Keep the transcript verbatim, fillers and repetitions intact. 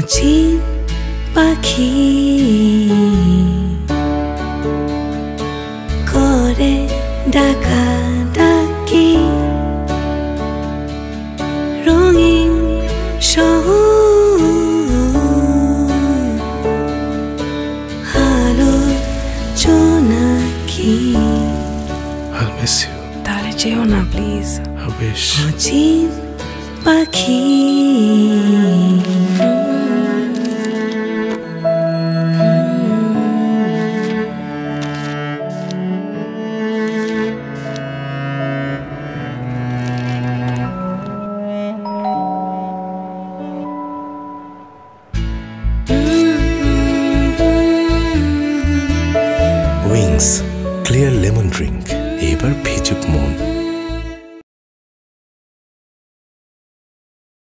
অচিন পাখি করে ডাকা ডাকি রঙিন শহর আলো জোনাকি I'll miss you. তাহলে যেও না প্লিজ। I wish. অচিন পাখি Wings, clear lemon drink. এবার ভিজুক মন।